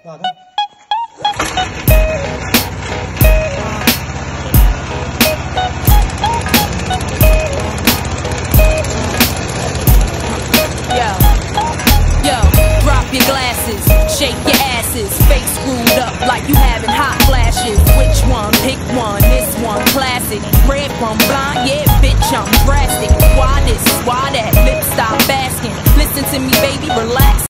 Vào thôi. Drop your glasses, shake your asses, face screwed up like you having hot flashes. Which one? Pick one, this one, classic. Red from blind, yeah, bitch, I'm drastic. Why this, why that, lip stop asking. Listen to me, baby, relax.